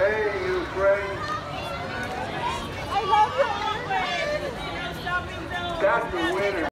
Hey, Ukraine. I love you always. That's the winner.